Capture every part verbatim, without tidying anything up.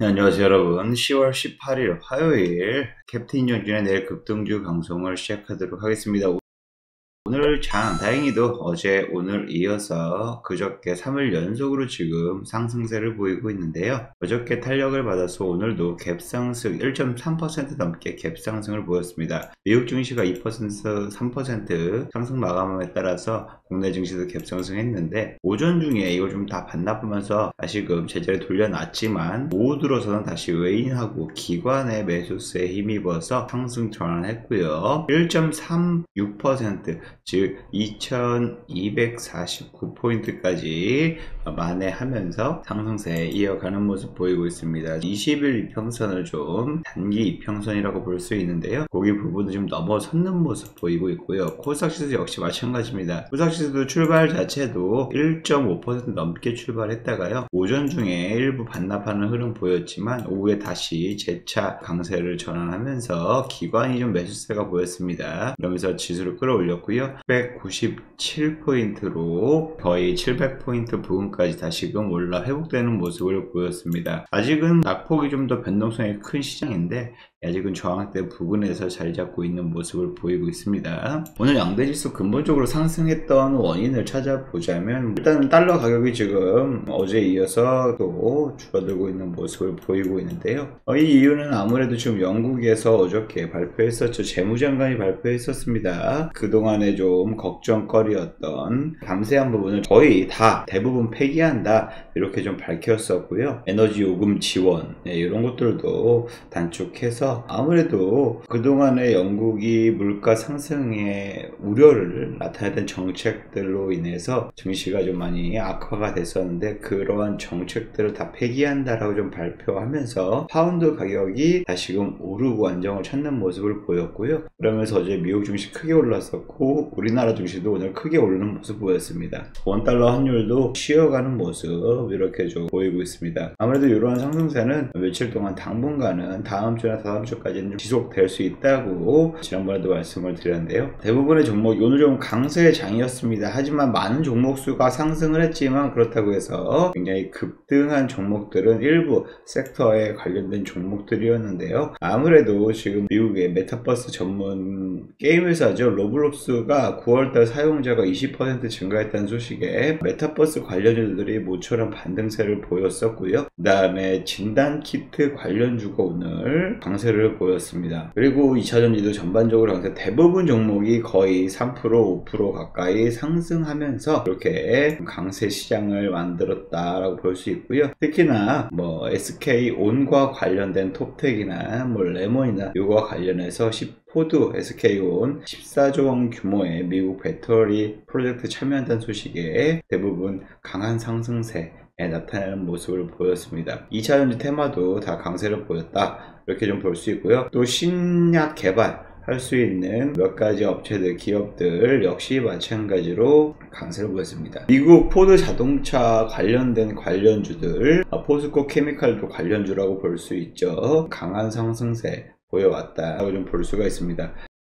안녕하세요 여러분. 시월 십팔일 화요일 캡틴 연준의 내일 급등주 방송을 시작하도록 하겠습니다. 오늘 장 다행히도 어제 오늘 이어서 그저께 삼 일 연속으로 지금 상승세를 보이고 있는데요. 어저께 탄력을 받아서 오늘도 갭상승 일 점 삼 퍼센트 넘게 갭상승을 보였습니다. 미국 증시가 이 퍼센트 삼 퍼센트 상승 마감에 따라서 국내 증시도 갭상승했는데 오전 중에 이걸 좀 다 반납하면서 다시금 제자리 돌려놨지만 오후 들어서는 다시 외인하고 기관의 매수세에 힘입어서 상승 전환했고요. 일 점 삼육 퍼센트 즉 이천이백사십구 포인트까지 만회하면서 상승세에 이어가는 모습 보이고 있습니다. 이십 일 이평선을 좀 단기 이평선이라고 볼 수 있는데요. 거기 부분도 좀 넘어섰는 모습 보이고 있고요. 코스닥지수 역시 마찬가지입니다. 코스닥지수도 출발 자체도 일 점 오 퍼센트 넘게 출발했다가요. 오전 중에 일부 반납하는 흐름 보였지만 오후에 다시 재차 강세를 전환하면서 기관이 좀 매수세가 보였습니다. 그러면서 지수를 끌어올렸고요. 백구십칠 포인트로 거의 칠백 포인트 부근까지 다시금 올라 회복되는 모습을 보였습니다. 아직은 낙폭이 좀 더 변동성이 큰 시장인데 아직은 저항대 부근에서 자리 잡고 있는 모습을 보이고 있습니다. 오늘 양대지수 근본적으로 상승했던 원인을 찾아보자면 일단 달러 가격이 지금 어제 이어서 또 줄어들고 있는 모습을 보이고 있는데요. 이 이유는 아무래도 지금 영국에서 어저께 발표했었죠. 재무장관이 발표했었습니다. 그동안에 좀 걱정거리였던 감세한 부분을 거의 다 대부분 폐기한다 이렇게 좀 밝혔었고요. 에너지 요금 지원 네, 이런 것들도 단축해서 아무래도 그동안에 영국이 물가 상승의 우려를 나타냈던 정책들로 인해서 증시가 좀 많이 악화가 됐었는데 그러한 정책들을 다 폐기한다라고 좀 발표하면서 파운드 가격이 다시금 오르고 안정을 찾는 모습을 보였고요. 그러면서 어제 미국 증시 크게 올랐었고 우리나라 증시도 오늘 크게 오르는 모습 보였습니다. 원달러 환율도 쉬어가는 모습 이렇게 좀 보이고 있습니다. 아무래도 이러한 상승세는 며칠 동안 당분간은 다음 주나 다음 주까지는 좀 지속될 수 있다고 지난번에도 말씀을 드렸는데요. 대부분의 종목이 오늘 좀 강세의 장이었습니다. 하지만 많은 종목 수가 상승을 했지만 그렇다고 해서 굉장히 급등한 종목들은 일부 섹터에 관련된 종목들이었는데요. 아무래도 지금 미국의 메타버스 전문 게임 회사죠. 로블록스가 구월달 사용자가 이십 퍼센트 증가했다는 소식에 메타버스 관련주들이 모처럼 반등세를 보였었고요. 그 다음에 진단키트 관련주가 오늘 강세를 보였습니다. 그리고 이차전지도 전반적으로 강세, 대부분 종목이 거의 삼 퍼센트 오 퍼센트 가까이 상승하면서 이렇게 강세 시장을 만들었다라고 볼 수 있고요. 특히나 뭐 에스케이온과 관련된 톱텍이나 뭐 레몬이나 이거와 관련해서 포드, 에스케이온 십사조 원 규모의 미국 배터리 프로젝트 참여한다는 소식에 대부분 강한 상승세 나타내는 모습을 보였습니다. 이차전지 테마도 다 강세를 보였다 이렇게 좀 볼 수 있고요. 또 신약 개발 할 수 있는 몇 가지 업체들, 기업들 역시 마찬가지로 강세를 보였습니다. 미국 포드 자동차 관련된 관련주들, 포스코 케미칼도 관련주라고 볼 수 있죠. 강한 상승세 보여왔다고 좀 볼 수가 있습니다.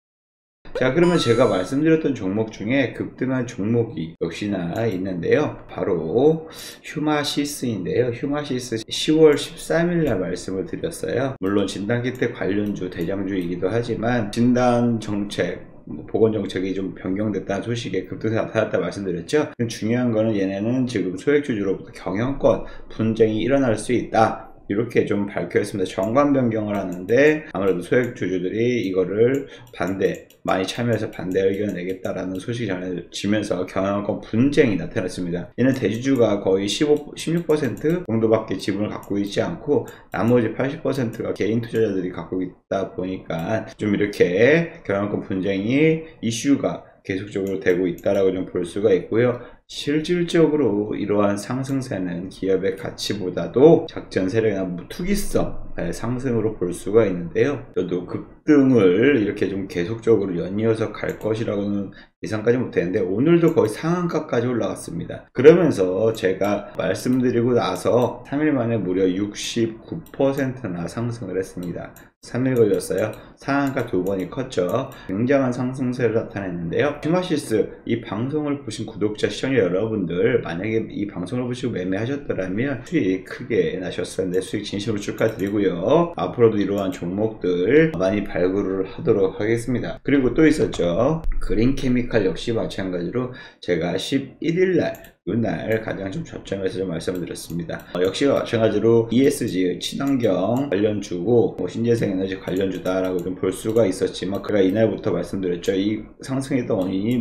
자, 그러면 제가 말씀드렸던 종목 중에 급등한 종목이 역시나 있는데요. 바로 휴마시스인데요. 휴마시스 시월 십삼일 날 말씀을 드렸어요. 물론 진단키트 관련주 대장주이기도 하지만 진단 정책 보건정책이 좀 변경됐다는 소식에 급등세 나타났다 말씀드렸죠. 중요한 거는 얘네는 지금 소액주주로부터 경영권 분쟁이 일어날 수 있다 이렇게 좀 밝혀있습니다. 정관 변경을 하는데 아무래도 소액주주들이 이거를 반대, 많이 참여해서 반대 의견을 내겠다라는 소식이 전해지면서 경영권 분쟁이 나타났습니다. 얘는 대주주가 거의 십오, 십육 퍼센트 정도밖에 지분을 갖고 있지 않고 나머지 팔십 퍼센트가 개인 투자자들이 갖고 있다 보니까 좀 이렇게 경영권 분쟁이 이슈가 계속적으로 되고 있다라고 좀 볼 수가 있고요. 실질적으로 이러한 상승세는 기업의 가치보다도 작전 세력이나 투기성 가까이 상승으로 볼 수가 있는데요. 저도 급등을 이렇게 좀 계속적으로 연이어서 갈 것이라고는 예상까지 못했는데 오늘도 거의 상한가까지 올라갔습니다. 그러면서 제가 말씀드리고 나서 삼 일 만에 무려 육십구 퍼센트나 상승을 했습니다. 삼 일 걸렸어요. 상한가 두 번이 컸죠. 굉장한 상승세를 나타냈는데요. 휴마시스 이 방송을 보신 구독자 시청자 여러분들 만약에 이 방송을 보시고 매매하셨더라면 수익 크게 나셨었는데 수익 진심으로 축하드리고요. 앞으로도 이러한 종목들 많이 발굴을 하도록 하겠습니다. 그리고 또 있었죠. 그린케미칼 역시 마찬가지로 제가 십일 일날 이날 가장 좀 저점에서 좀 말씀을 드렸습니다. 어, 역시 마찬가지로 이에스지 친환경 관련주고 뭐 신재생에너지 관련주다라고 좀 볼 수가 있었지만 제가 이날부터 말씀드렸죠. 이 상승했던 원인이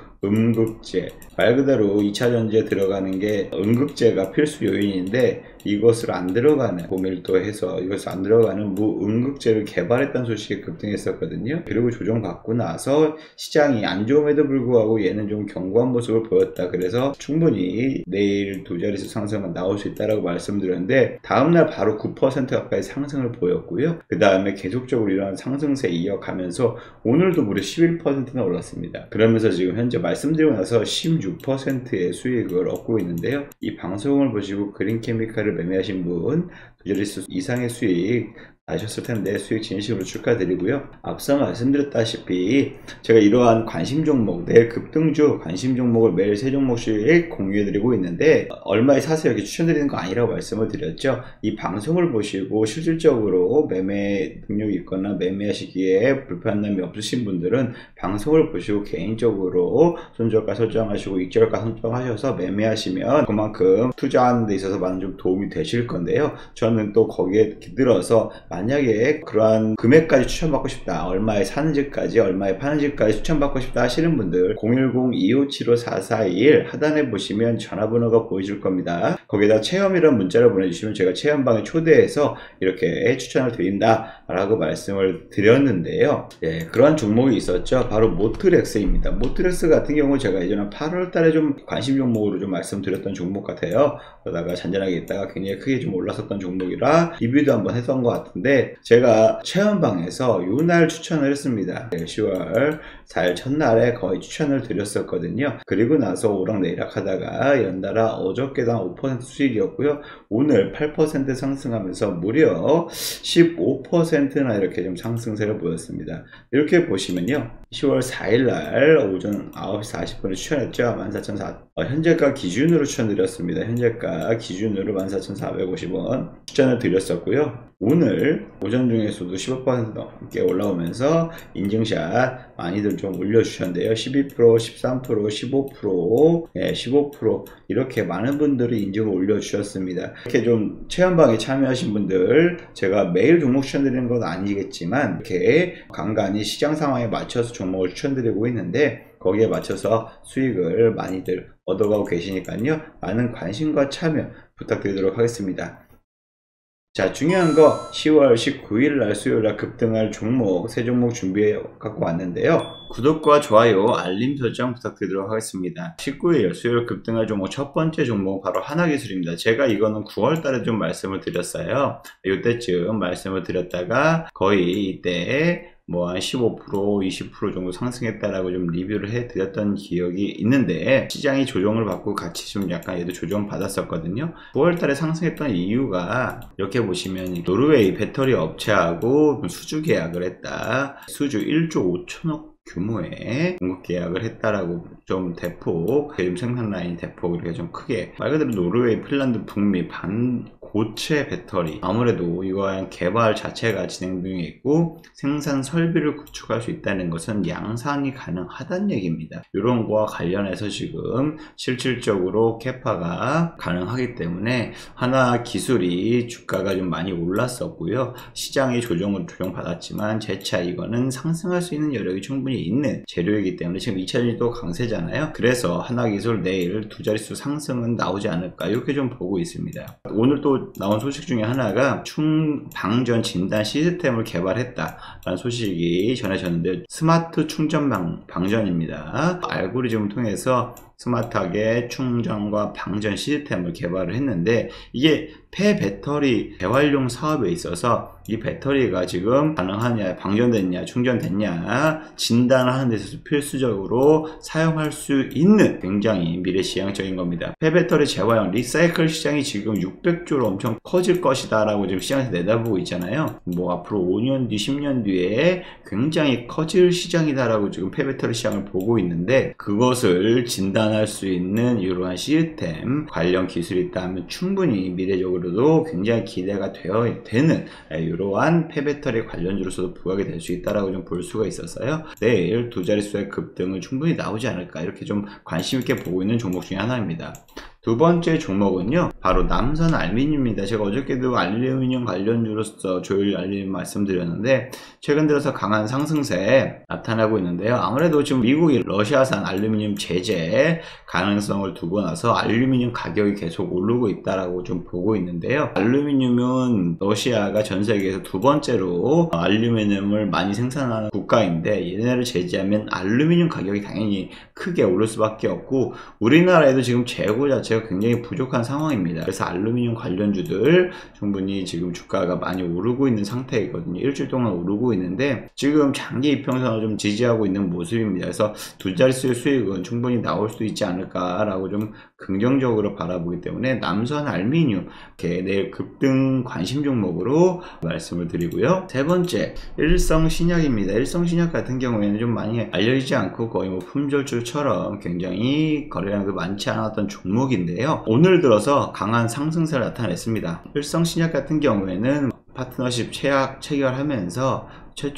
무음극재, 말 그대로 이 차 전지에 들어가는 게 음극재가 필수 요인인데 이것을 안 들어가는 고밀도해서 이것을 안 들어가는 무음극재를 개발했다는 소식이 급등했었거든요. 그리고 조정받고 나서 시장이 안 좋음에도 불구하고 얘는 좀 견고한 모습을 보였다. 그래서 충분히 내일 두 자릿수 상승은 나올 수 있다라고 말씀드렸는데 다음날 바로 구 퍼센트 가까이 상승을 보였고요. 그 다음에 계속적으로 이러한 상승세 이어가면서 오늘도 무려 십일 퍼센트나 올랐습니다. 그러면서 지금 현재 말씀드리고 나서 십육 퍼센트의 수익을 얻고 있는데요. 이 방송을 보시고 그린케미칼을 매매하신 분 두 자릿수 이상의 수익 나셨을 텐데 수익 진심으로 축하드리고요. 앞서 말씀드렸다시피 제가 이러한 관심 종목, 내일 급등주 관심 종목을 매일 세 종목씩 공유해드리고 있는데 얼마에 사세요 이렇게 추천드리는 거 아니라고 말씀을 드렸죠. 이 방송을 보시고 실질적으로 매매 능력이 있거나 매매하시기에 불편함이 없으신 분들은 방송을 보시고 개인적으로 손절가 설정하시고 익절가 설정하셔서 매매하시면 그만큼 투자하는 데 있어서 많은 좀 도움이 되실 건데요. 저는 또 거기에 기들어서 만약에 그러한 금액까지 추천받고 싶다, 얼마에 사는지까지 얼마에 파는지까지 추천받고 싶다 하시는 분들 공일공 이오칠오 사사이일 하단에 보시면 전화번호가 보이실 겁니다. 거기다 체험이라는 문자를 보내주시면 제가 체험방에 초대해서 이렇게 추천을 드린다 라고 말씀을 드렸는데요. 예, 그러한 종목이 있었죠. 바로 모트렉스입니다. 모트렉스 같은 경우 제가 예전에 팔월 달에 좀 관심 종목으로 좀 말씀드렸던 종목 같아요. 그러다가 잔잔하게 있다가 굉장히 크게 좀 올랐었던 종목이라 리뷰도 한번 했던 것 같은데 제가 체험방에서 이날 추천을 했습니다. 시월 사일 첫날에 거의 추천을 드렸었거든요. 그리고 나서 오락내리락 하다가 연달아 어저께도 한 오 퍼센트 수익이었고요. 오늘 팔 퍼센트 상승하면서 무려 십오 퍼센트나 이렇게 좀 상승세를 보였습니다. 이렇게 보시면요. 시월 사일날 오전 아홉 시 사십 분에 추천했죠. 만 사천사백 어, 현재가 기준으로 추천드렸습니다. 현재가 기준으로 만 사천사백오십 원 추천을 드렸었고요. 오늘 오전 중에서도 십오 퍼센트 넘게 올라오면서 인증샷 많이들 좀 올려주셨는데요. 십이 퍼센트, 십삼 퍼센트, 십오 퍼센트, 예, 십오 퍼센트 이렇게 많은 분들이 인증을 올려주셨습니다. 이렇게 좀 체험방에 참여하신 분들 제가 매일 종목 추천드리는 건 아니겠지만 이렇게 간간히 시장 상황에 맞춰서 종목을 추천드리고 있는데 거기에 맞춰서 수익을 많이들 얻어가고 계시니까요. 많은 관심과 참여 부탁드리도록 하겠습니다. 자, 중요한 거 시월 십구일 날 수요일날 급등할 종목 세 종목 준비해 갖고 왔는데요. 구독과 좋아요, 알림 설정 부탁드리도록 하겠습니다. 십구일 수요일 급등할 종목 첫 번째 종목은 바로 하나기술입니다. 제가 이거는 구월 달에 좀 말씀을 드렸어요. 이때쯤 말씀을 드렸다가 거의 이때 뭐 한 십오 퍼센트, 이십 퍼센트 정도 상승했다라고 좀 리뷰를 해 드렸던 기억이 있는데 시장이 조정을 받고 같이 좀 약간 얘도 조정 받았었거든요. 구월 달에 상승했던 이유가 이렇게 보시면 노르웨이 배터리 업체하고 수주 계약을 했다. 수주 일조 오천억 규모의 공급 계약을 했다라고 좀 대폭, 좀 생산 라인 대폭 이렇게 좀 크게 말 그대로 노르웨이, 핀란드, 북미 반 고체 배터리 아무래도 이거한 개발 자체가 진행 중에 있고 생산 설비를 구축할 수 있다는 것은 양산이 가능하다는 얘기입니다. 이런 거와 관련해서 지금 실질적으로 캐파가 가능하기 때문에 하나 기술이 주가가 좀 많이 올랐었고요. 시장이 조정을 조정받았지만 재차 이거는 상승할 수 있는 여력이 충분히 있는 재료이기 때문에 지금 이 차 전지도 강세잖아요. 그래서 하나기술 내일 두 자릿수 상승은 나오지 않을까 이렇게 좀 보고 있습니다. 오늘 또 나온 소식 중에 하나가 충방전 진단 시스템을 개발했다라는 소식이 전해졌는데 스마트 충전 방, 방전입니다. 알고리즘을 통해서 스마트하게 충전과 방전 시스템을 개발을 했는데, 이게 폐배터리 재활용 사업에 있어서 이 배터리가 지금 가능하냐, 방전됐냐, 충전됐냐 진단하는 데 있어서 필수적으로 사용할 수 있는 굉장히 미래지향적인 겁니다. 폐배터리 재활용 리사이클 시장이 지금 육백조로 엄청 커질 것이다 라고 지금 시장에서 내다보고 있잖아요. 뭐 앞으로 오 년 뒤, 십 년 뒤에 굉장히 커질 시장이다 라고 지금 폐배터리 시장을 보고 있는데, 그것을 진단할 수 있는 이러한 시스템 관련 기술이 있다면 충분히 미래적으로도 굉장히 기대가 되어 되는 이러한 폐배터리 관련주로서도 부각이 될 수 있다라고 좀 볼 수가 있었어요. 내일 두 자릿수의 급등은 충분히 나오지 않을까, 이렇게 좀 관심 있게 보고 있는 종목 중에 하나입니다. 두 번째 종목은요, 바로 남선 알루미늄입니다. 제가 어저께도 알루미늄 관련주로서 조일 알루미늄 말씀드렸는데, 최근 들어서 강한 상승세 나타나고 있는데요. 아무래도 지금 미국이 러시아산 알루미늄 제재 가능성을 두고 나서 알루미늄 가격이 계속 오르고 있다라고 좀 보고 있는데요. 알루미늄은 러시아가 전 세계에서 두 번째로 알루미늄을 많이 생산하는 국가인데, 얘네를 제재하면 알루미늄 가격이 당연히 크게 오를 수밖에 없고, 우리나라에도 지금 재고 자체가 굉장히 부족한 상황입니다. 그래서 알루미늄 관련주들 충분히 지금 주가가 많이 오르고 있는 상태이거든요. 일주일 동안 오르고 있는데 지금 장기 이평선을 좀 지지하고 있는 모습입니다. 그래서 두 자릿수의 수익은 충분히 나올 수도 있지 않을까라고 좀 긍정적으로 바라보기 때문에 남선 알루미늄 내일 급등 관심 종목으로 말씀을 드리고요. 세 번째, 일성신약입니다. 일성신약 같은 경우에는 좀 많이 알려지지 않고 거의 뭐 품절주처럼 굉장히 거래량도 많지 않았던 종목인데요. 오늘 들어서 강한 상승세를 나타냈습니다. 일성신약 같은 경우에는 파트너십 체약 체결하면서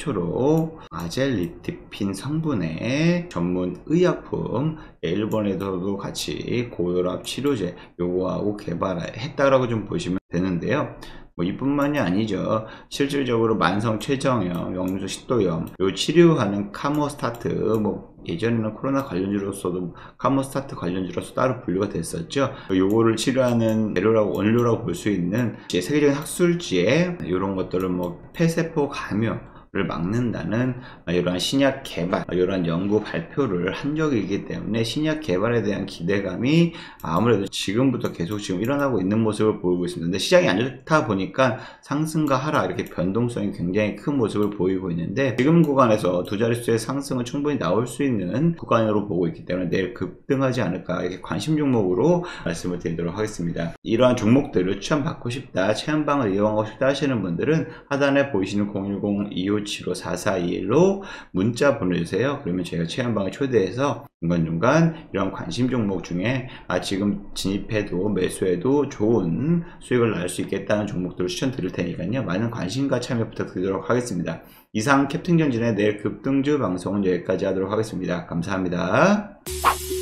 최초로 아젤리티핀 성분의 전문 의약품, 일본에서도 같이 고혈압 치료제 요거하고 개발했다라고 좀 보시면 되는데요. 뭐 이뿐만이 아니죠. 실질적으로 만성 췌장염, 영양소 식도염 요 치료하는 카모스타트, 뭐 예전에는 코로나 관련주로서도 카모스타트 관련주로서 따로 분류가 됐었죠. 요거를 치료하는 재료라고, 원료라고 볼 수 있는 세계적인 학술지에 이런 것들을 뭐 폐세포 감염 를 막는다는 이러한 신약 개발, 이러한 연구 발표를 한 적이 있기 때문에 신약 개발에 대한 기대감이 아무래도 지금부터 계속 지금 일어나고 있는 모습을 보이고 있습니다. 근데 시장이 안 좋다 보니까 상승과 하락 이렇게 변동성이 굉장히 큰 모습을 보이고 있는데, 지금 구간에서 두 자릿수의 상승은 충분히 나올 수 있는 구간으로 보고 있기 때문에 내일 급등하지 않을까, 이렇게 관심 종목으로 말씀을 드리도록 하겠습니다. 이러한 종목들을 추천받고 싶다, 체험방을 이용하고 싶다 하시는 분들은 하단에 보이시는 공일공 이오 칠오 사사이일로 문자 보내주세요. 그러면 제가 체험방에 초대해서 중간중간 이런 관심 종목 중에 아 지금 진입해도 매수해도 좋은 수익을 낼 수 있겠다는 종목들을 추천드릴 테니까요. 많은 관심과 참여 부탁드리도록 하겠습니다. 이상 캡틴 전진의 내일 급등주 방송은 여기까지 하도록 하겠습니다. 감사합니다.